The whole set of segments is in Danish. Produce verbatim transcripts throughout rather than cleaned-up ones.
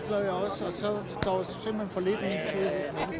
gør jeg også, og så går det simpelthen for lidt ind til det.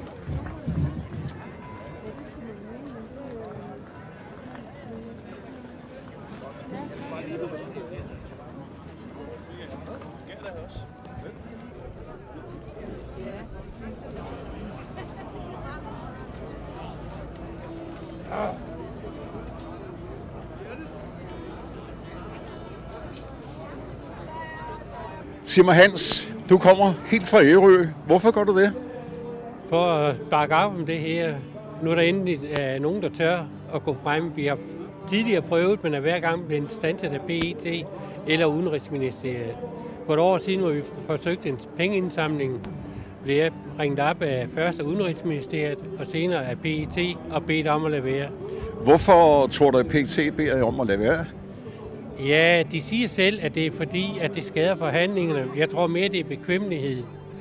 Sig mig, Hans, du kommer helt fra Ærø. Hvorfor gør du det? For at bakke op om det her. Nu er der endelig uh, nogen, der tør at gå frem. Vi har tidligere prøvet, men er hver gang blevet standset af B E T eller Udenrigsministeriet. For et år siden, hvor vi forsøgte en pengeindsamling, blev jeg ringet op af først af Udenrigsministeriet og senere af P E T og bedt om at lade være. Hvorfor tror du, at P E T beder om at lade være? Ja, de siger selv, at det er fordi, at det skader forhandlingerne. Jeg tror mere, det er bekvemmelighed,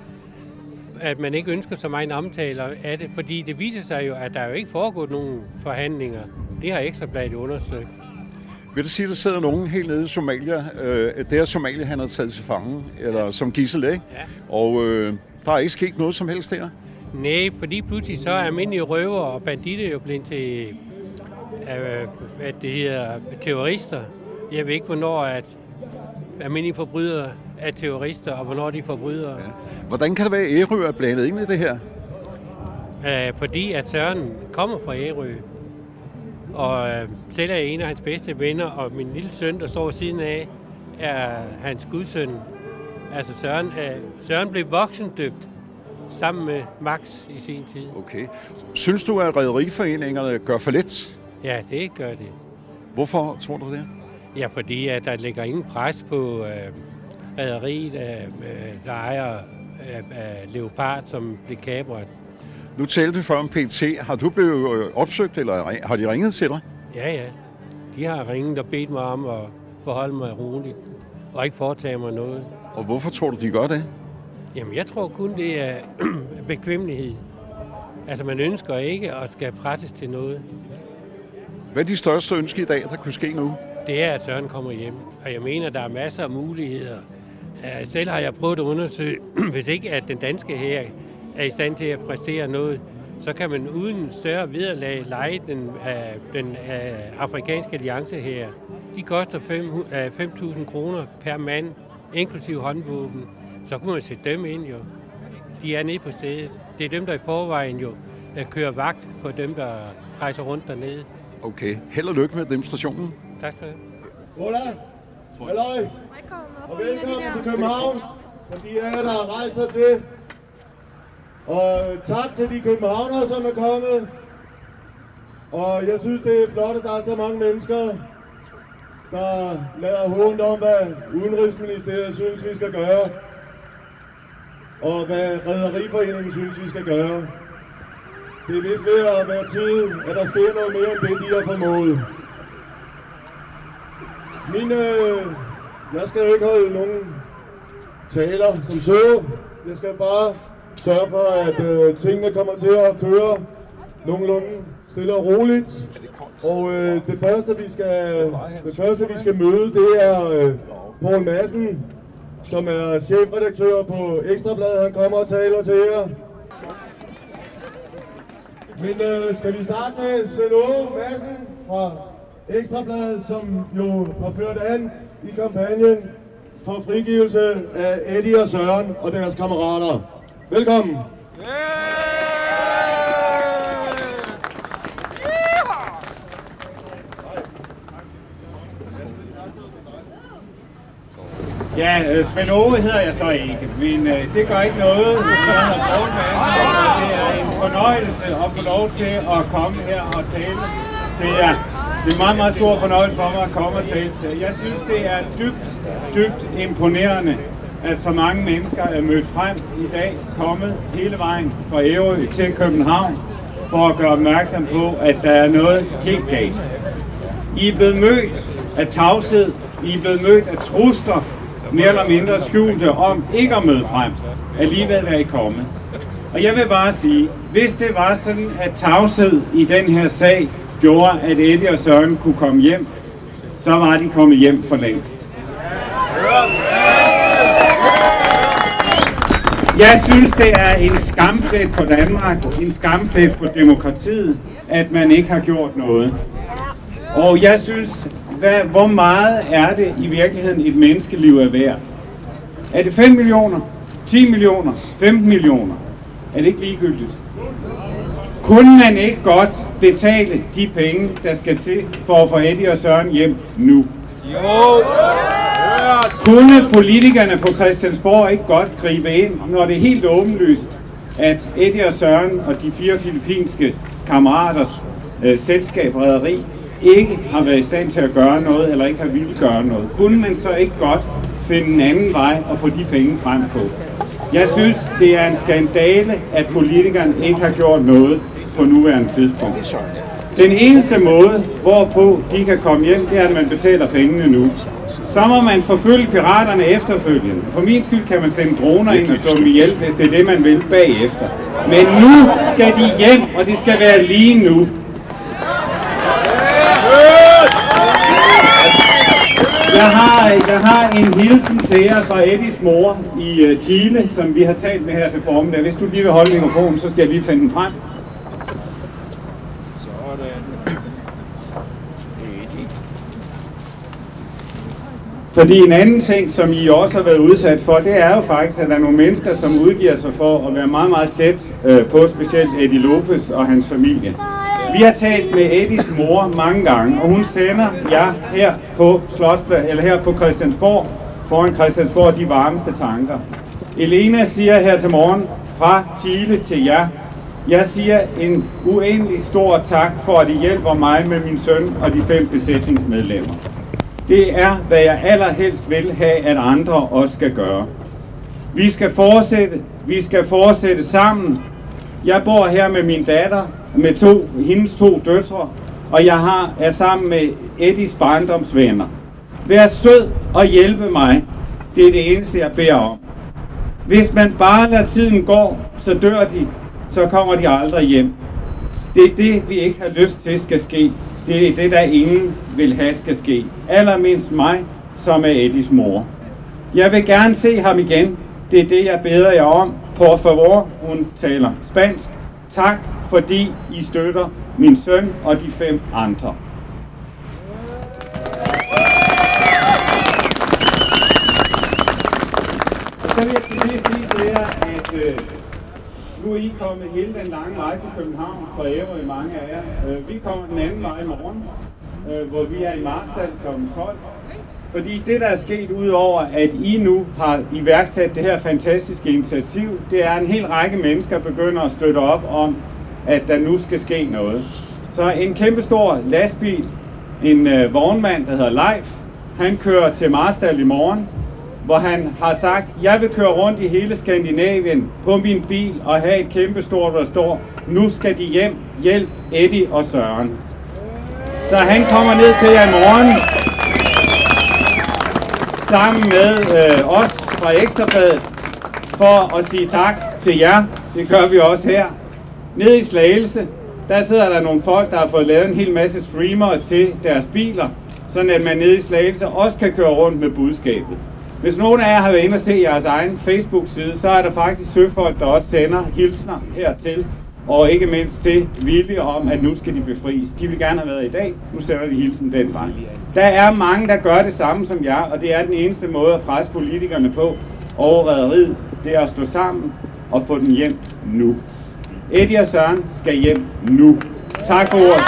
at man ikke ønsker så meget omtaler af det. Fordi det viser sig jo, at der jo ikke foregået nogen forhandlinger. Det har Ekstrabladet undersøgt. Vil du sige, at der sidder nogen helt nede i Somalia? Øh, det er Somalia, han har taget til fange, eller som gidsel, ikke? Ja. Og øh, der er ikke sket noget som helst der? Nej, fordi pludselig så er almindelige røver og banditter jo blevet til øh, hvad det hedder, terrorister. Jeg ved ikke, hvornår at almindelige forbrydere er terrorister, og hvornår de er forbrydere. Ja. Hvordan kan det være, at Ærø er blandet ind i det her? Æh, fordi at Søren kommer fra Ærø, og øh, selv er en af hans bedste venner, og min lille søn, der står siden af, er hans gudsøn. Altså Søren, øh, Søren blev voksendøbt sammen med Max i sin tid. Okay. Synes du, at rederiforeningerne gør for lidt? Ja, det gør det. Hvorfor tror du det? Ja, fordi at der ligger ingen pres på øh, rederiet, øh, der ejer øh, øh, Leopard, som blev kapret. Nu talte du før om P E T. Har du blevet opsøgt, eller har de ringet til dig? Ja, ja. De har ringet og bedt mig om at forholde mig roligt, og ikke foretage mig noget. Og hvorfor tror du, de gør det? Jamen, jeg tror kun, det er bekvemmelighed. Altså, man ønsker ikke at skal presses til noget. Hvad er de største ønsker i dag, der kunne ske nu? Det er, at Søren kommer hjem. Og jeg mener, der er masser af muligheder. Selv har jeg prøvet at undersøge, hvis ikke at den danske hær er i stand til at præstere noget, så kan man uden større vederlag leje den, uh, den uh, afrikanske alliance her. De koster fem tusind kroner per mand, inklusive håndvåben. Så kunne man sætte dem ind jo. De er nede på stedet. Det er dem, der i forvejen jo kører vagt for dem, der rejser rundt dernede. Okay. Held og lykke med demonstrationen. Tak skal du have. Hola. Halløj. Og velkommen til København. For de er der rejser til. Og tak til de københavnere, som er kommet. Og jeg synes, det er flot, at der er så mange mennesker, der lader hånd om, hvad Udenrigsministeriet synes, vi skal gøre. Og hvad Rederiforeningen synes, vi skal gøre. Det er vist ved at være tid, at der sker noget mere end det, de har formået. Mine, jeg skal jo ikke holde nogen taler som så. Jeg skal bare sørge for, at øh, tingene kommer til at køre nogenlunde stille og roligt. Og øh, det første vi skal, det første vi skal møde, det er øh, Poul Madsen, som er chefredaktør på Ekstrabladet. Han kommer og taler til jer. Men øh, skal vi starte med Svend Åge Madsen fra Ekstrabladet, som jo har ført an i kampagnen for frigivelse af Eddie og Søren og deres kammerater. Velkommen! Ja, Svend Åge hedder jeg så ikke, men øh, det gør ikke noget. Jeg det er en fornøjelse at få lov til at komme her og tale til jer. Det er en meget, meget stor fornøjelse for mig at komme og tale til jer. Jeg synes, det er dybt, dybt imponerende, at så mange mennesker er mødt frem i dag, kommet hele vejen fra Ærø til København, for at gøre opmærksom på, at der er noget helt galt. I er blevet mødt af tavshed, I er blevet mødt af trusler, mere eller mindre skjulte om ikke at møde frem. Alligevel er I kommet. Og jeg vil bare sige, hvis det var sådan, at tavshed i den her sag gjorde, at Eddie og Søren kunne komme hjem, så var de kommet hjem for længst. Jeg synes, det er en skamplet på Danmark, en skamplet på demokratiet, at man ikke har gjort noget. Og jeg synes, hvad, hvor meget er det i virkeligheden et menneskeliv er værd? Er det fem millioner, ti millioner, femten millioner? Er det ikke ligegyldigt? Kunne man ikke godt betale de penge, der skal til for at få Eddie og Søren hjem nu? Jo! Kunne politikerne på Christiansborg ikke godt gribe ind, når det er helt åbenlyst, at Eddie og Søren og de fire filippinske kammeraters øh, selskab, rederi, ikke har været i stand til at gøre noget, eller ikke har ville gøre noget? Kunne man så ikke godt finde en anden vej og få de penge frem på? Jeg synes, det er en skandale, at politikerne ikke har gjort noget på nuværende tidspunkt. Den eneste måde, hvorpå de kan komme hjem, det er, at man betaler pengene nu. Så må man forfølge piraterne efterfølgende. For min skyld kan man sende droner ind og slå dem ihjel, hvis det er det, man vil bagefter. Men nu skal de hjem, og det skal være lige nu. Jeg har, jeg har en hilsen til jer fra Eddies mor i uh, Chile, som vi har talt med her til formiddag. Hvis du lige vil holde mikrofonen, så skal jeg lige finde den frem. Fordi en anden ting, som I også har været udsat for, det er jo faktisk, at der er nogle mennesker, som udgiver sig for at være meget, meget tæt øh, på specielt Eddie Lopez og hans familie. Vi har talt med Eddies mor mange gange, og hun sender jer her på Slotspladsen, eller her på Christiansborg, foran Christiansborg, de varmeste tanker. Elena siger her til morgen fra Chile til jer, jeg siger en uendelig stor tak for, at I hjælper mig med min søn og de fem besætningsmedlemmer. Det er, hvad jeg allerhelst vil have, at andre også skal gøre. Vi skal fortsætte, vi skal fortsætte sammen. Jeg bor her med min datter, med to, hendes to døtre, og jeg har, er sammen med Eddies barndomsvenner. Vær sød og hjælpe mig. Det er det eneste, jeg beder om. Hvis man bare lader tiden gå, så dør de, så kommer de aldrig hjem. Det er det, vi ikke har lyst til skal ske. Det er det, der ingen vil have skal ske. Allermindst mig, som er Eddies mor. Jeg vil gerne se ham igen. Det er det, jeg beder jer om. Por favor, hun taler spansk. Tak, fordi I støtter min søn og de fem andre. Så vil jeg til sidst sige til jer, at øh, nu er I kommet hele den lange rejse i København fra Ærø, mange af jer. Øh, vi kommer den anden vej i morgen, øh, hvor vi er i Marstal klokken tolv. Fordi det, der er sket udover, at I nu har iværksat det her fantastiske initiativ, det er, at en hel række mennesker begynder at støtte op om, at der nu skal ske noget. Så en kæmpestor lastbil, en øh, vognmand, der hedder Leif, han kører til Marstal i morgen, hvor han har sagt, jeg vil køre rundt i hele Skandinavien på min bil og have et kæmpestort, der står, nu skal de hjem, hjælp Eddie og Søren. Så han kommer ned til jer i morgen, sammen med øh, os fra Ekstrabladet, for at sige tak til jer. Det gør vi også her. Nede i Slagelse, der sidder der nogle folk, der har fået lavet en hel masse streamere til deres biler, sådan at man nede i Slagelse også kan køre rundt med budskabet. Hvis nogen af jer har været inde og se jeres egen Facebook-side, så er der faktisk søfolk, der også sender hilsner hertil, og ikke mindst til vilje om, at nu skal de befries. De vil gerne have været i dag, nu sender de hilsen den vej. Der er mange, der gør det samme som jer, og det er den eneste måde at presse politikerne på over rederiet, det er at stå sammen og få den hjem nu. Eddie og Søren skal hjem nu. Tak for ordet.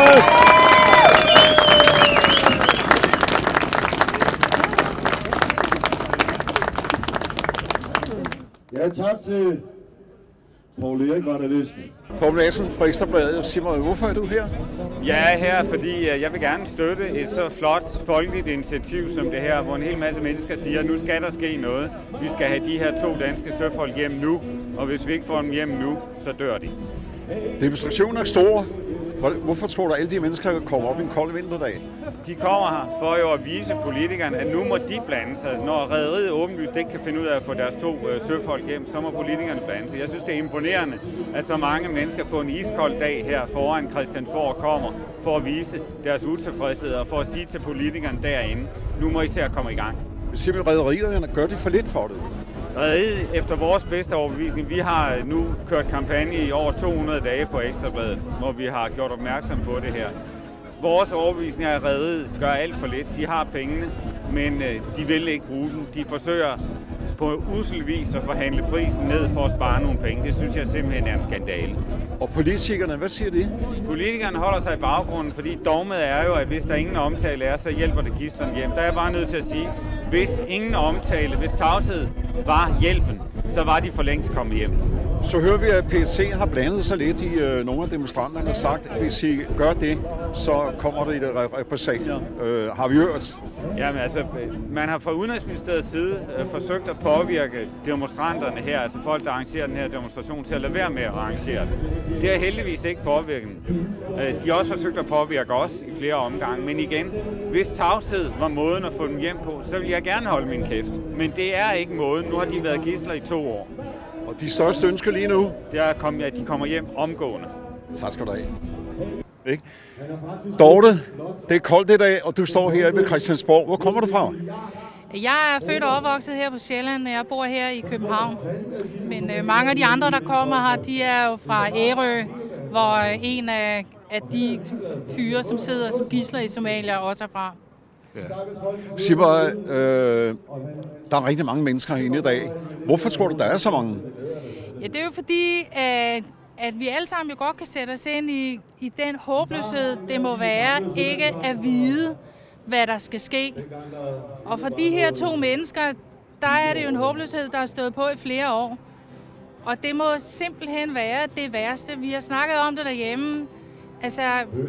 Ja, tak til Poul Erik, var det vist. Poul Madsen fra Ekstrabladet. Sig mig, hvorfor er du her? Jeg er her, fordi jeg vil gerne støtte et så flot folkeligt initiativ som det her, hvor en hel masse mennesker siger, at nu skal der ske noget. Vi skal have de her to danske søfolk hjem nu, og hvis vi ikke får dem hjem nu, så dør de. Demonstrationen er stor. Hvorfor tror du, at alle de mennesker kommer op en kold vinterdag? De kommer her for jo at vise politikerne, at nu må de blande sig. Når rederiet åbenlyst ikke kan finde ud af at få deres to øh, søfolk hjem, så må politikerne blande sig. Jeg synes, det er imponerende, at så mange mennesker på en iskold dag her foran Christiansborg kommer for at vise deres utilfredshed og for at sige til politikerne derinde, nu må I se at komme i gang. Simpelthen rederierne gør det for lidt for det. reddet efter vores bedste overbevisning. Vi har nu kørt kampagne i over to hundrede dage på Ekstra Bladet, hvor vi har gjort opmærksom på det her. Vores overbevisning er reddet, gør alt for lidt. De har pengene, men de vil ikke bruge dem. De forsøger på usel vis at forhandle prisen ned for at spare nogle penge. Det synes jeg simpelthen er en skandale. Og politikerne, hvad siger de? Politikerne holder sig i baggrunden, fordi dogmet er jo, at hvis der ingen omtale er, så hjælper det gidslerne hjem. Der er jeg bare nødt til at sige, hvis ingen omtale, hvis tavshed var hjælpen, så var de for længst kommet hjem. Så hører vi, at P E T har blandet sig lidt i øh, nogle af demonstranterne og sagt, at hvis I gør det, så kommer der i det repressalier. Øh, har vi hørt? Jamen altså, man har fra Udenrigsministeriets side øh, forsøgt at påvirke demonstranterne her, altså folk, der arrangerer den her demonstration, til at lade være med at arrangere det. Det har heldigvis ikke påvirket. Øh, de har også forsøgt at påvirke os i flere omgange, men igen, hvis tavshed var måden at få dem hjem på, så vil jeg gerne holde min kæft. Men det er ikke måden. Nu har de været gidsler i to år. Og de største ønsker lige nu? Det er, at de kommer hjem omgående. Tak skal du have. Ikke? Dorte, det er koldt i dag, og du står her ved Christiansborg. Hvor kommer du fra? Jeg er født og opvokset her på Sjælland, og jeg bor her i København. Men øh, mange af de andre, der kommer her, de er jo fra Ærø, hvor en af, af de fyre, som sidder som gidsler i Somalia, også er fra. Ja. Sig mig, øh, der er rigtig mange mennesker herinde i dag. Hvorfor tror du, der er så mange? Ja, det er jo fordi, at, at vi alle sammen jo godt kan sætte os ind i, i den håbløshed, det må være ikke at vide, hvad der skal ske. Og for de her to mennesker, der er det jo en håbløshed, der har stået på i flere år. Og det må simpelthen være det værste. Vi har snakket om det derhjemme. Altså,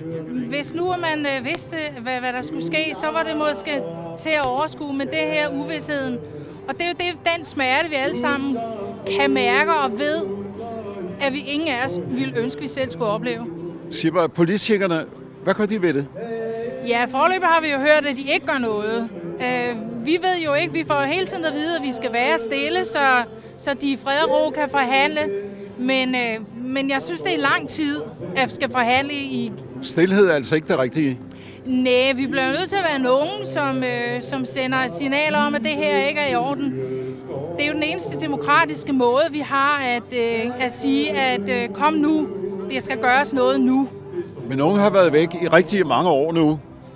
hvis nu man øh, vidste, hvad, hvad der skulle ske, så var det måske til at overskue, men det her uvidsheden. Og det er jo det, den smerte, vi alle sammen kan mærke og ved, at vi ingen af os ville ønske, vi selv skulle opleve. Siger politikerne, hvad gør de ved det? Ja, forløbet har vi jo hørt, at de ikke gør noget. Øh, vi ved jo ikke, vi får hele tiden at vide, at vi skal være stille, så, så de i fred og ro kan forhandle. Men, øh, men jeg synes, det er lang tid, at skal forhandle i... Stilhed er altså ikke det rigtige? Nej, vi bliver nødt til at være nogen, som, øh, som sender signaler om, at det her ikke er i orden. Det er jo den eneste demokratiske måde, vi har at, øh, at sige, at øh, kom nu, det skal gøres noget nu. Men nogen har været væk i rigtig mange år nu.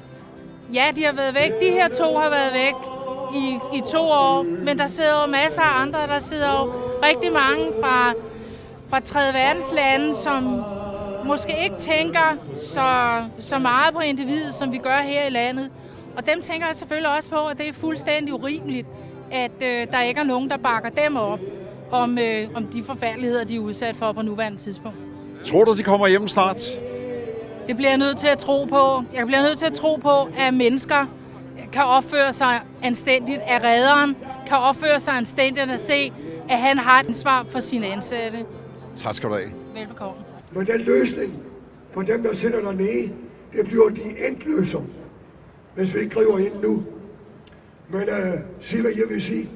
Ja, de har været væk. De her to har været væk i, i to år, men der sidder jo masser af andre. Der sidder jo rigtig mange fra, fra tredje verdens lande, som måske ikke tænker så, så meget på individet, som vi gør her i landet. Og dem tænker jeg selvfølgelig også på, at det er fuldstændig urimeligt, at øh, der ikke er nogen, der bakker dem op om, øh, om de forfærdeligheder, de er udsat for på nuværende tidspunkt. Tror du, de kommer hjem snart? Det bliver jeg nødt til at tro på. Jeg bliver nødt til at tro på, at mennesker kan opføre sig anstændigt, at redderen kan opføre sig anstændigt og se, at han har et ansvar for sine ansatte. Tak skal du have. Velbekomme. Men den løsning for dem, der sidder dernede, det bliver de entløser, hvis vi ikke griber ind nu. Men uh, sig, hvad jeg vil sige.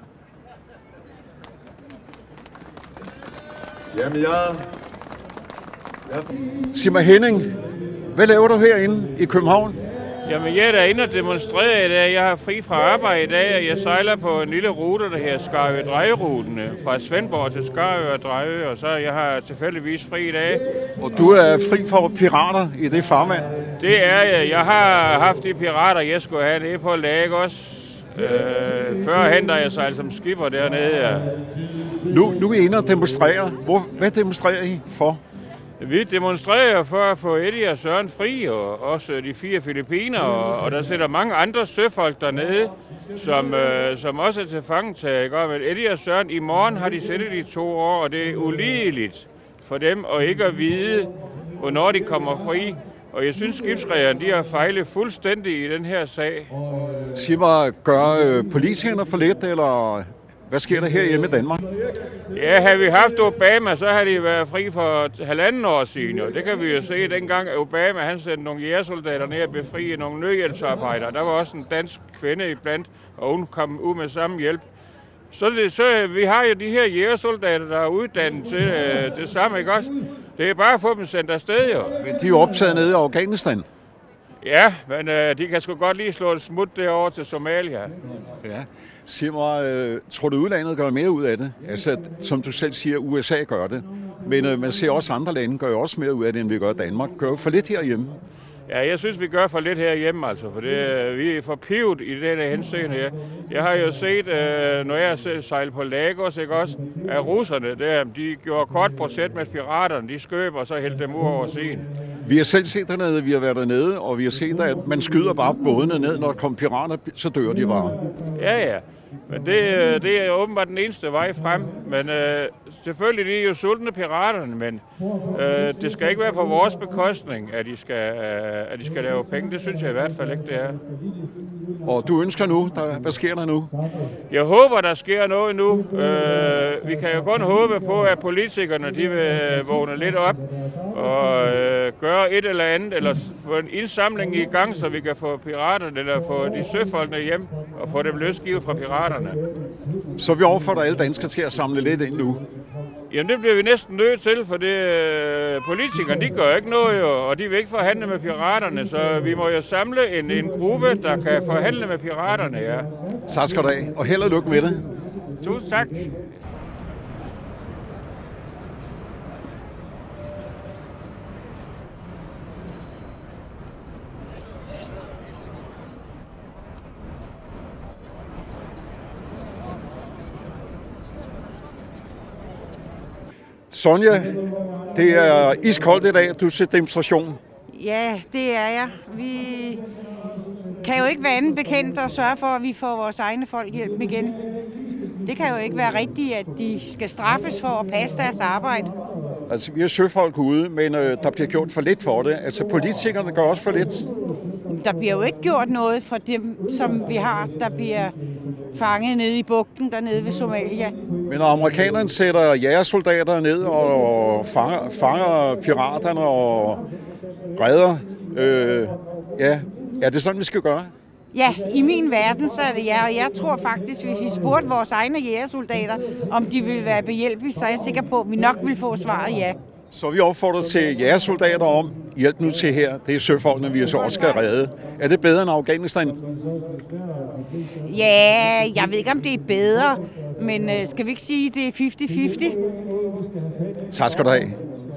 Jamen, jeg... jeg... Sig mig, Henning, hvad laver du herinde i København? Jamen, jeg er derinde og demonstrerer i dag. Jeg har fri fra arbejde i dag, og jeg sejler på en lille rute, der hedder Skarø-Drejeruten, fra Svendborg til Skarø og Drejø, og så jeg har tilfældigvis fri i dag. Og du er fri for pirater i det farvand? Det er jeg. Jeg har haft de pirater, jeg skulle have nede på Lagos. Øh, førhen, da jeg sejlede som skipper dernede. Ja. Nu, nu er I inde og demonstrerer. Hvor, hvad demonstrerer I for? Vi demonstrerer for at få Eddie og Søren fri, og også de fire filippiner, og, og der sidder mange andre søfolk dernede, som, øh, som også er til fangetaget. Men Eddie og Søren, i morgen har de siddet i to år, og det er ulideligt for dem at ikke at vide, hvornår de kommer fri. Og jeg synes, skibsrederne, de har fejlet fuldstændig i den her sag. Sig mig, gør øh, politikerne for lidt, eller hvad sker der her hjemme i Danmark? Ja, havde vi haft Obama, så havde de været fri for halvanden år siden. Og det kan vi jo se, dengang Obama han sendte nogle jægersoldater ned og befriede nogle nødhjælpsarbejdere. Der var også en dansk kvinde iblandt, og hun kom ud med samme hjælp. Så, det, så vi har jo de her jægersoldater, der er uddannet til øh, det samme, ikke også? Det er bare at få dem sendt afsted, jo. Men de er jo optaget nede i Afghanistan. Ja, men øh, de kan sgu godt lige slå et smut derovre til Somalia. Ja. Sig mig, øh, tror du udlandet gør mere ud af det? Altså, som du selv siger, U S A gør det. Men øh, man ser også andre lande gør også mere ud af det, end vi gør i Danmark. Gør for lidt herhjemme. Ja, jeg synes, vi gør for lidt herhjemme, altså, for det, vi er for pivet i den her henseende her. Jeg har jo set, øh, når jeg har sejlet på Lagos, ikke også, at russerne, der, de gjorde kort procent med piraterne, de skøb og så hældte dem ud over scenen. Vi har selv set dernede, vi har været dernede, og vi har set, at man skyder bare bådene ned, når der kommer pirater, så dør de bare. Ja, ja. Men det, det er åbenbart den eneste vej frem. Men øh, selvfølgelig de er jo sultne piraterne, men øh, det skal ikke være på vores bekostning, at de, skal, øh, at de skal lave penge. Det synes jeg i hvert fald ikke, det er. Og du ønsker nu, der, hvad sker der nu? Jeg håber, der sker noget nu. Øh, vi kan jo kun håbe på, at politikerne de vil vågne lidt op og øh, gøre et eller andet, eller få en indsamling i gang, så vi kan få piraterne, eller få de søfolkene hjem og få dem løsgivet fra piraterne. Så vi overfordrer alle danskere til at samle lidt ind nu? Jamen det bliver vi næsten nødt til, for det, øh, politikerne de gør ikke noget, jo, og de vil ikke forhandle med piraterne, så vi må jo samle en, en gruppe, der kan forhandle med piraterne, ja. Tak skal du have, og held og lykke med det. Tusind tak. Sonja, det er iskoldt i dag, du er til demonstration. Ja, det er jeg. Vi kan jo ikke være anden bekendt og sørge for, at vi får vores egne folk hjælp igen. Det kan jo ikke være rigtigt, at de skal straffes for at passe deres arbejde. Altså, vi er søfolk ude, men øh, der bliver gjort for lidt for det. Altså, politikerne gør også for lidt. Der bliver jo ikke gjort noget for dem, som vi har, der bliver fanget nede i bugten dernede ved Somalia. Men når amerikanerne sætter jægersoldater ned og fanger, fanger piraterne og redder, øh, ja, er det sådan, vi skal gøre? Ja, i min verden så er det ja, og jeg tror faktisk, hvis vi spurgte vores egne jægersoldater, om de ville være behjælpelige, så er jeg sikker på, at vi nok vil få svaret ja. Så vi opfordrer til jægersoldater om, hjælp nu til her, det er søfolkene, vi så også skal redde. Er det bedre end Afghanistan? Ja, jeg ved ikke, om det er bedre, men øh, skal vi ikke sige, at det er halvtreds halvtreds? Tak skal du have.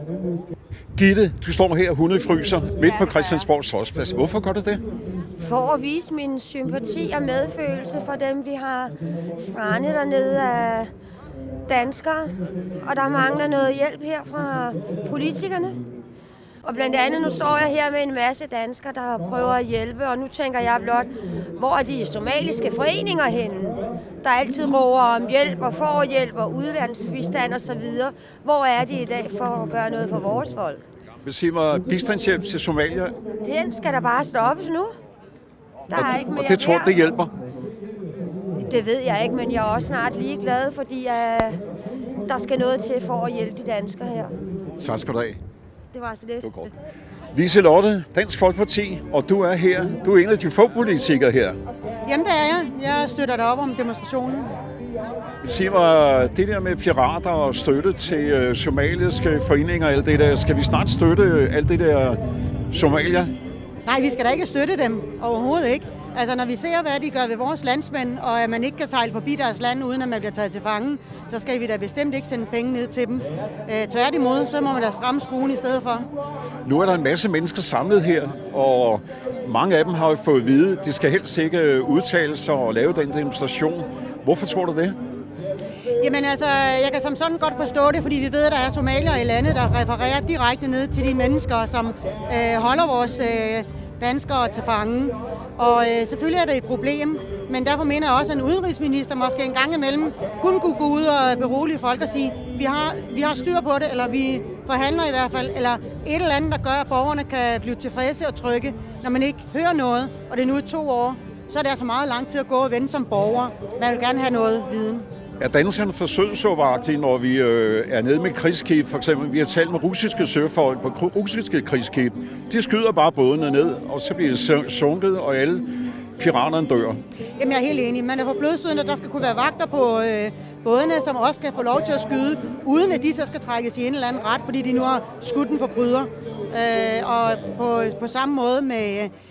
Gitte, du står her, hunde fryser, midt på Christiansborg Slotsplads. Hvorfor gør du det? For at vise min sympati og medfølelse for dem, vi har strandet dernede af danskere. Og der mangler noget hjælp her fra politikerne. Og blandt andet, nu står jeg her med en masse danskere, der prøver at hjælpe. Og nu tænker jeg blot, hvor er de somaliske foreninger henne? Der altid råber om hjælp og får hjælp og udvandsbistand osv. Hvor er de i dag for at gøre noget for vores folk? Vil sige mig, bistandshjælp til Somalia? Den skal der bare stoppes nu. Der er ikke mere og det tror her. det hjælper? Det ved jeg ikke, men jeg er også snart ligeglad, fordi uh, der skal noget til for at hjælpe de danskere her. Tak skal du have. Det var altså det. Det var godt. Liselotte, Dansk Folkeparti, og du er her. Du er en af de få politikere her. Jamen det er jeg. Jeg støtter dig op om demonstrationen. Sig mig, det der med pirater og støtte til uh, somaliske foreninger og alt det der, skal vi snart støtte alt det der Somalia? Nej, vi skal da ikke støtte dem overhovedet ikke. Altså når vi ser, hvad de gør ved vores landsmænd, og at man ikke kan sejle forbi deres land, uden at man bliver taget til fange, så skal vi da bestemt ikke sende penge ned til dem. Øh, tværtimod, så må man da stramme skruen i stedet for. Nu er der en masse mennesker samlet her, og mange af dem har jo fået at vide, at de skal helst ikke udtale sig og lave den demonstration. Hvorfor tror du det? Jamen altså, jeg kan som sådan godt forstå det, fordi vi ved, at der er somalier i landet, der refererer direkte ned til de mennesker, som øh, holder vores øh, danskere til fange. Og øh, selvfølgelig er det et problem, men derfor mener jeg også, at en udenrigsminister måske en gang imellem kunne kunne gå ud og berolige folk og sige, vi har, vi har styr på det, eller vi forhandler i hvert fald, eller et eller andet, der gør, at borgerne kan blive tilfredse og trygge, når man ikke hører noget, og det er nu i to år, så er det altså meget lang tid at gå og vente som borger. Man vil gerne have noget viden. Er danskerne forsøgsårvagtige, når vi øh, er nede med krigsskib? For eksempel, vi har talt med russiske søfolk på russiske krigsskib. De skyder bare bådene ned, og så bliver det sunket, og alle piraterne dør. Jamen, jeg er helt enig. Man er for blødsøden, at der skal kunne være vagter på øh, bådene, som også skal få lov til at skyde, uden at de så skal trækkes i en eller anden ret, fordi de nu har skudt en forbryder. Øh, og på, på samme måde med,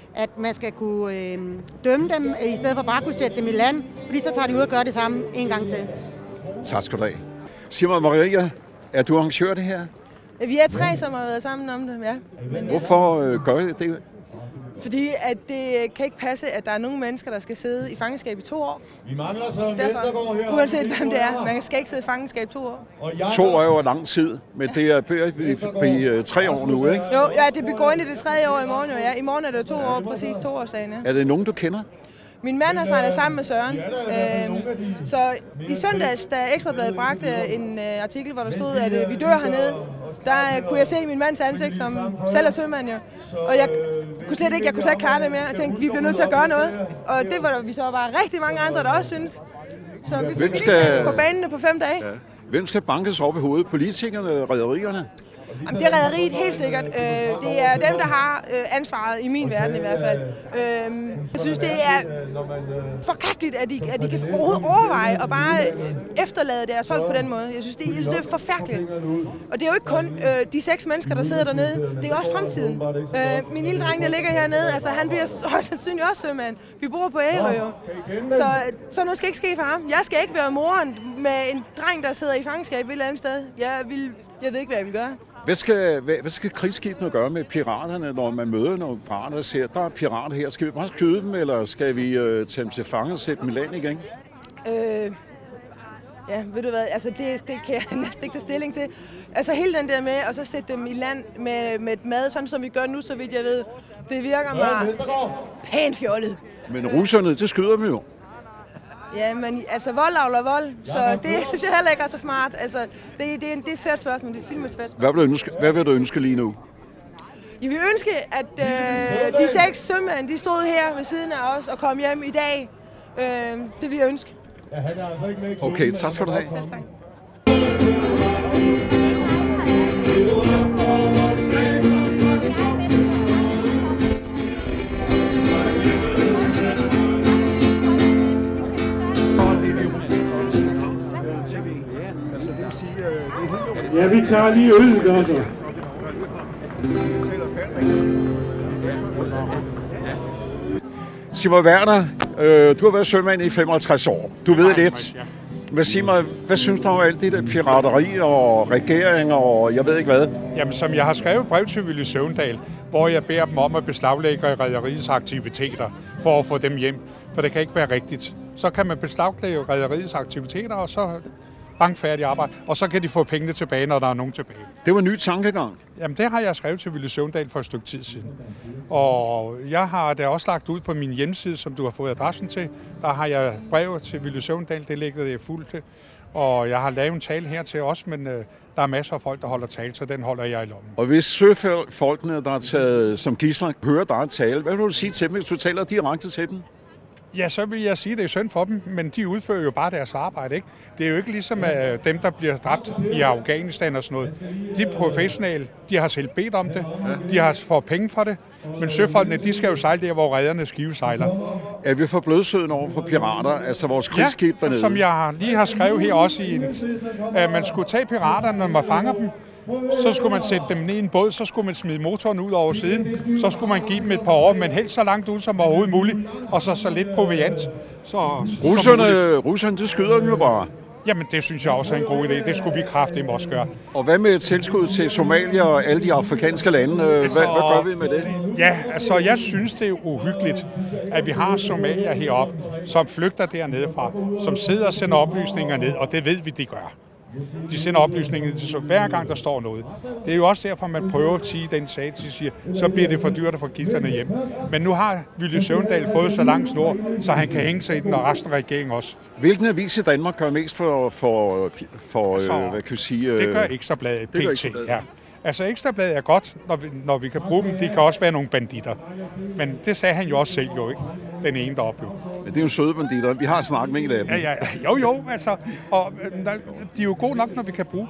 at man skal kunne øh, dømme dem, i stedet for bare at kunne sætte dem i land, fordi så tager de ud og gør det samme en gang til. Tak skal du have. Sig mig, Maria, er du arrangør det her? Vi er tre, som har været sammen om det, ja. Men, Hvorfor øh, gør I det? Fordi at det kan ikke passe, at der er nogle mennesker, der skal sidde i fangenskab i to år. Vi mangler så en Derfor, her. uanset hvem det er, man skal ikke sidde i fangenskab i to år. To år er jo lang tid, men det er blive tre år nu, ikke? Jo, ja, det går ind i det tredje år i morgen, ja. I morgen er det to år, præcis to årsdagen, ja. Er det nogen, du kender? Min mand har sejlet sammen med Søren. Øhm, så i søndags, da Ekstrabladet bragte en uh, artikel, hvor der stod, at uh, vi dør hernede, der uh, kunne jeg se min mands ansigt, som selv er sømand jo. Og jeg kunne slet ikke, jeg kunne slet ikke klare det mere. Jeg tænkte, vi bliver nødt til at gøre noget. Og det var der, vi så var rigtig mange andre, der også synes. Så vi fik skal... på banen på fem dage. Ja. Hvem skal bankes op i hovedet? Politikerne eller rederierne? Jamen, det er rederiet helt sikkert. Øh, det er dem, der har øh, ansvaret i min verden i hvert fald. Øh, jeg synes, det er forkasteligt, at de, at de kan overhovedet overveje og bare efterlade deres folk på den måde. Jeg synes, det, jeg synes, det er forfærdeligt. Og det er jo ikke kun øh, de seks mennesker, der sidder dernede. Det er også fremtiden. Øh, min lille dreng, der ligger hernede, altså, han bliver højst sandsynligt også sømand. Vi bor på Ærø jo. Så, så noget skal ikke ske for ham. Jeg skal ikke være moren med en dreng, der sidder i fangenskab et eller andet sted. Jeg, vil, jeg ved ikke, hvad jeg vil gøre. Hvad skal, hvad, hvad skal krigsskibene gøre med piraterne, når man møder nogle pirater og ser, der er pirater her? Skal vi bare skyde dem, eller skal vi øh, tage dem til fange og sætte dem i land igen? Øh, ja, ved du hvad, altså det, det kan jeg næsten ikke tage stilling til. Altså hele den der med at så sætte dem i land med, med et mad, sådan som vi gør nu, så vidt jeg ved, det virker mig pænt fjollet. Men russerne, det skyder dem jo. Ja, men altså vold avler vold, så det synes jeg heller ikke er så smart. Altså, det, det, er, det er et svært spørgsmål, det er filmet svært spørgsmål. Hvad vil du ønske, hvad vil du ønske lige nu? Jeg vil ønske, at øh, de seks sømænd, de stod her ved siden af os og kom hjem i dag. Øh, det vil jeg ønske. Ja, han er altså ikke med i okay, tak skal du have. Selv tak. Ja, vi tager lige øl, altså. Simon Werner, øh, du har været sømand i femoghalvtreds år. Du ved lidt. Men sig mig, hvad synes du om alt det der pirateri og regeringer og jeg ved ikke hvad? Jamen, som jeg har skrevet brev til Villy Søvndal, hvor jeg beder dem om at beslaglægge rederiets aktiviteter for at få dem hjem. For det kan ikke være rigtigt. Så kan man beslaglægge rederiets aktiviteter, og så bankfærdig arbejde, og så kan de få pengene tilbage, når der er nogen tilbage. Det var en ny tankegang. Jamen, det har jeg skrevet til Villy Søvndal for et stykke tid siden. Og jeg har da også lagt ud på min hjemmeside, som du har fået adressen til. Der har jeg brev til Villy Søvndal, det ligger jeg fuldt til. Og jeg har lavet en tale her til os, men øh, der er masser af folk, der holder tale, så den holder jeg i lommen. Og hvis søfolkene, der er taget som gidsler, hører dig tale, hvad vil du sige til dem, hvis du taler direkte til dem? Ja, så vil jeg sige, at det er synd for dem, men de udfører jo bare deres arbejde, ikke? Det er jo ikke ligesom at dem, der bliver dræbt i Afghanistan og sådan noget. De er professionelle, de har selv bedt om det, de har fået penge for det, men søfolkene, de skal jo sejle der, hvor rederne skive sejler. Er vi for blødsøden over for pirater, altså vores krigsskib ja, dernede? Som jeg lige har skrevet her også i en, at man skulle tage piraterne, når man fanger dem. Så skulle man sætte dem ned i en båd, så skulle man smide motoren ud over siden, så skulle man give dem et par år, men helst så langt ud som overhovedet muligt, og så så lidt proviant. Så, russerne, russerne, det skyder dem jo bare. Jamen, det synes jeg også er en god idé. Det skulle vi kraftigt også gøre. Og hvad med et tilskud til Somalia og alle de afrikanske lande? Altså, hvad, hvad gør vi med det? Ja, altså, jeg synes, det er uhyggeligt, at vi har Somalia heroppe, som flygter dernede fra, som sidder og sender oplysninger ned, og det ved vi, de gør. De sender oplysninger til så hver gang, der står noget. Det er jo også derfor, man prøver at sige den sag, de siger, så bliver det for dyrt at få gidslerne hjem. Men nu har Villy Søvndal fået så lang snor, så han kan hænge sig i den, og resten af regeringen også. Hvilken avis i Danmark gør mest for, for, for så, øh, hvad kan jeg sige? Det gør Ekstrabladet, P T, ja. Altså Ekstrabladet er godt, når vi, når vi kan bruge dem. De kan også være nogle banditter. Men det sagde han jo også selv jo, ikke? Den ene deroppe jo. Men det er jo søde banditter. Vi har snakket med en af dem. Ja, ja, jo, jo, altså. Og de er jo gode nok, når vi kan bruge dem, ikke?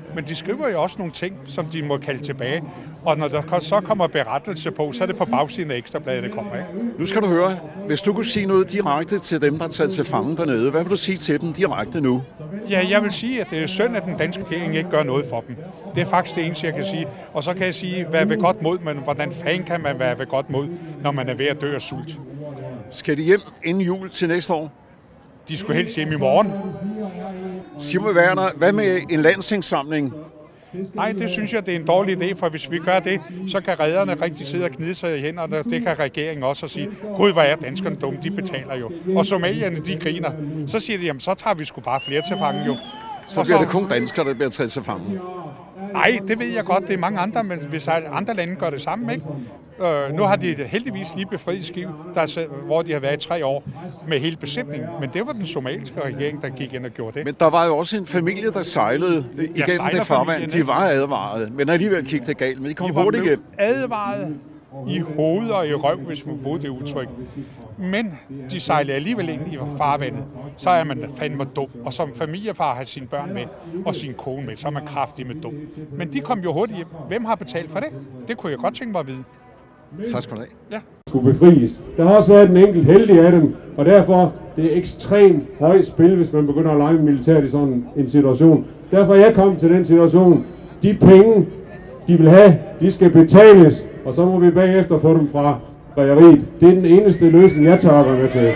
men de skriver jo også nogle ting, som de må kalde tilbage. Og når der så kommer berettelse på, så er det på bagsiden af Ekstrabladet, det kommer, ikke? Nu skal du høre, hvis du kunne sige noget direkte til dem, der er taget til fange dernede, hvad vil du sige til dem direkte nu? Ja, jeg vil sige, at det er synd, at den danske regering ikke gør noget for dem. Det er faktisk det eneste, jeg kan sige. Og så kan jeg sige, hvad ved godt mod, men hvordan fanden kan man være ved godt mod, når man er ved at dø af sult? Skal de hjem inden jul til næste år? De skulle helst hjem i morgen. Simon Werner, hvad med en landsindsamling? Nej, det synes jeg, det er en dårlig idé, for hvis vi gør det, så kan redderne rigtig sidde og knide sig i hænderne, og det kan regeringen også at sige, gud, hvor er danskerne dumme, de betaler jo. Og somalierne, de griner. Så siger de, jamen, så tager vi sgu bare flere til fange jo. Så bliver det kun danskere, der bliver taget til fange. Nej, det ved jeg godt, det er mange andre, men hvis andre lande gør det samme, ikke? Øh, nu har de heldigvis lige befriet Skive, der, hvor de har været i tre år med hele besætningen. Men det var den somaliske regering, der gik ind og gjorde det. Men der var jo også en familie, der sejlede igennem det farvand. De var advaret, men alligevel gik det galt. Men de kom de hurtigt hjem. Advaret i hovedet og i røv, hvis man bruger det udtryk. Men de sejlede alligevel ind i farvandet. Så er man fandme dum. Og som familiefar har sine børn med og sin kone med, så er man kraftig med dum. Men de kom jo hurtigt hjem. Hvem har betalt for det? Det kunne jeg godt tænke mig at vide. Tak skal du have. Ja. Skulle befries. Der har også været en enkelt heldig af dem, og derfor det er ekstremt højt spil, hvis man begynder at lege med militæret i sådan en situation. Derfor er jeg kommet til den situation. De penge, de vil have, de skal betales, og så må vi bagefter få dem fra rederiet. Det er den eneste løsning, jeg tørker med til.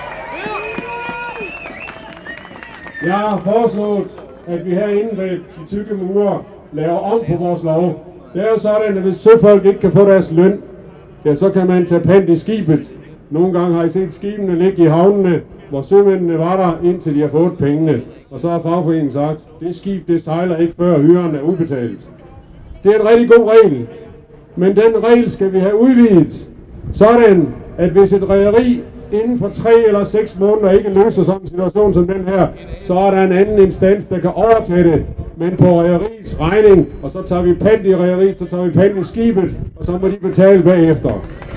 Jeg har foreslået, at vi herinde bag de tykke mure laver om på vores lov. Det er jo sådan, at hvis søfolk ikke kan få deres løn, ja, så kan man tage pant i skibet. Nogle gange har I set skibene ligge i havnene, hvor sømændene var der, indtil de har fået pengene. Og så har fagforeningen sagt, det skib, det sejler ikke før hyren er udbetalt. Det er en rigtig god regel, men den regel skal vi have udvidet, sådan at hvis et rederi inden for tre eller seks måneder ikke løser sådan en situation som den her, så er der en anden instans, der kan overtage det, men på rederiets regning, og så tager vi pant i rederiet, så tager vi pant i skibet, og så må de betale bagefter.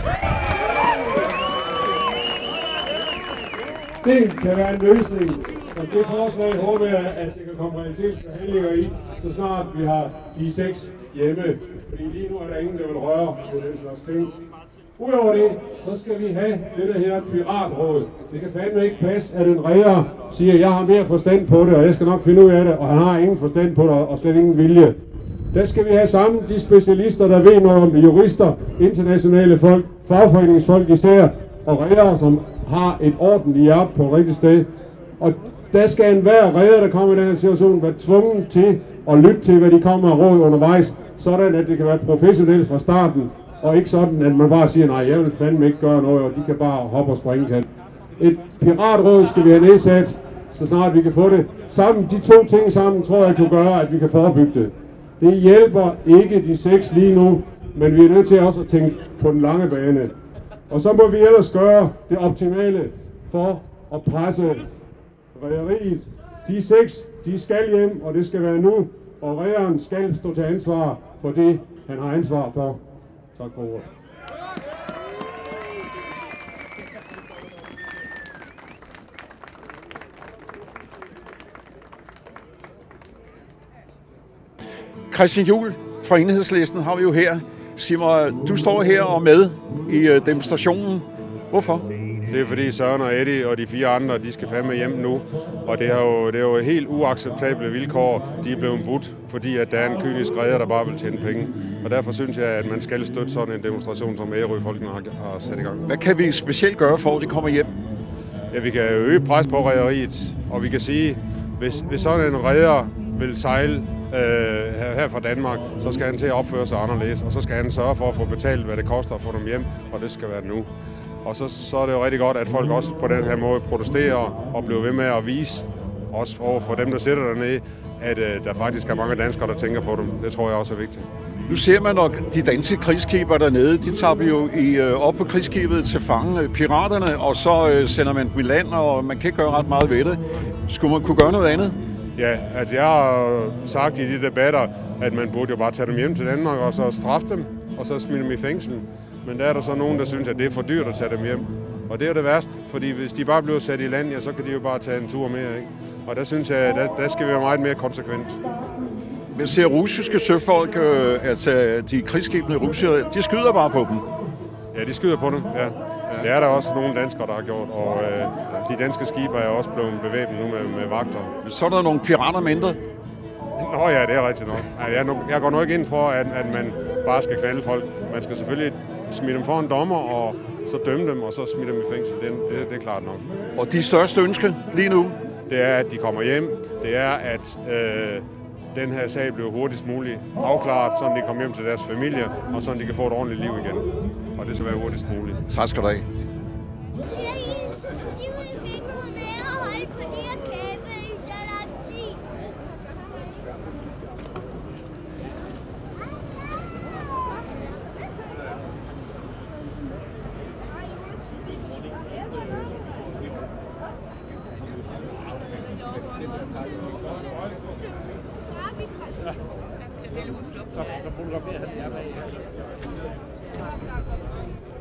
Det kan være en løsning, og det forslag håber jeg, at det kan komme realitetsbehandlinger i, så snart vi har de seks hjemme. Fordi lige nu er der ingen, der vil røre på den slags ting. Udover det, så skal vi have det her piratråd. Det kan fandme ikke passe, at en redder siger, at jeg har mere forstand på det, og jeg skal nok finde ud af det, og han har ingen forstand på det, og slet ingen vilje. Der skal vi have sammen de specialister, der ved noget om det, jurister, internationale folk, fagforeningsfolk især, og redder, som har et ordentligt hjerte på et rigtigt sted. Og der skal enhver redder, der kommer i den her situation, være tvunget til at lytte til, hvad de kommer af råd undervejs, sådan at det kan være professionelt fra starten, og ikke sådan, at man bare siger, nej, jeg vil fandme ikke gøre noget, og de kan bare hoppe og springe kan. Et piratråd skal vi have nedsat, så snart vi kan få det. Sammen, de to ting sammen, tror jeg kunne gøre, at vi kan forebygge det. Det hjælper ikke de seks lige nu, men vi er nødt til også at tænke på den lange bane. Og så må vi ellers gøre det optimale for at presse rederiet. De seks, de skal hjem, og det skal være nu, og redderen skal stå til ansvar for det, han har ansvar for. Tak for ordet. Christian Juhl fra Enhedslisten har vi jo her. Sig mig, du står her og med i demonstrationen. Hvorfor? Det er fordi Søren og Eddie og de fire andre, de skal fandme hjem nu. Og det er jo, det er jo helt uacceptable vilkår, de er blevet budt, fordi at der er en kynisk redder, der bare vil tjene penge. Og derfor synes jeg, at man skal støtte sådan en demonstration, som Ærø-folkene har, har sat i gang. Hvad kan vi specielt gøre for, at de kommer hjem? Ja, vi kan øge pres på rederiet, og vi kan sige, hvis, hvis sådan en redder vil sejle øh, her, her fra Danmark, så skal han til at opføre sig anderledes, og så skal han sørge for at få betalt, hvad det koster at få dem hjem, og det skal være nu. Og så, så er det jo rigtig godt, at folk også på den her måde protesterer og bliver ved med at vise, også over for dem, der sidder dernede, at øh, der faktisk er mange danskere, der tænker på dem. Det tror jeg også er vigtigt. Nu ser man nok de danske krigsskiber dernede, de tager vi jo i, øh, op på krigsskibet til fange piraterne, og så øh, sender man dem i land, og man kan ikke gøre ret meget ved det. Skulle man kunne gøre noget andet? Ja, altså jeg har sagt i de debatter, at man burde jo bare tage dem hjem til Danmark, og så straffe dem, og så smide dem i fængsel. Men der er der så nogen, der synes, at det er for dyrt at tage dem hjem. Og det er det værste, fordi hvis de bare bliver sat i land, ja, så kan de jo bare tage en tur mere, ikke? Og der synes jeg, der, der skal vi være meget mere konsekvent. Vi ser russiske søfolk, øh, altså de krigsskibene russere, de skyder bare på dem. Ja, de skyder på dem, ja. Det er der også nogle danskere, der har gjort, og øh, de danske skibe er også blevet bevæbnet nu med, med vagter. Så er der nogle pirater mindre. Nå ja, det er rigtigt nok. Jeg, jeg går nok ikke ind for, at, at man bare skal knalde folk. Man skal selvfølgelig smide dem for en dommer, og så dømme dem, og så smide dem i fængsel. Det, det, det er klart nok. Og de største ønske lige nu? Det er, at de kommer hjem. Det er, at øh, den her sag bliver hurtigst muligt afklaret, så de kommer hjem til deres familie, og så de kan få et ordentligt liv igen. Og det skal være hurtigst muligt. Tak skal du have. Så fotograferer han jer bag.